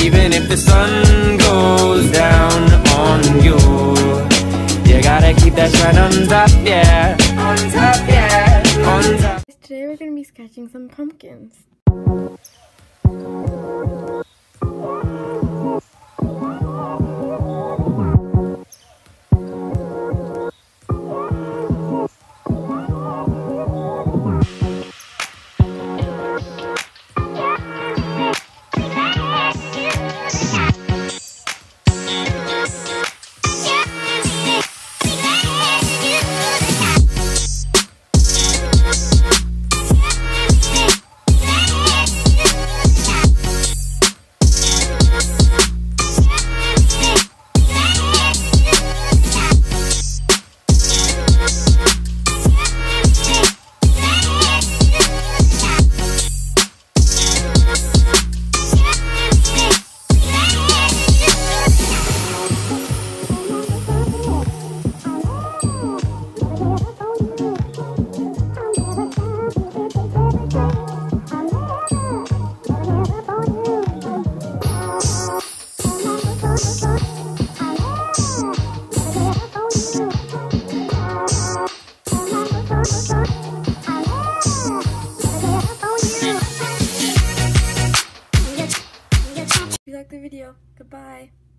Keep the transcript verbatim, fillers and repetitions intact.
even if the sun goes down on you. You gotta keep that shine on top, yeah. On top, yeah. On top. Today we're gonna be sketching some pumpkins. If you like the video, goodbye.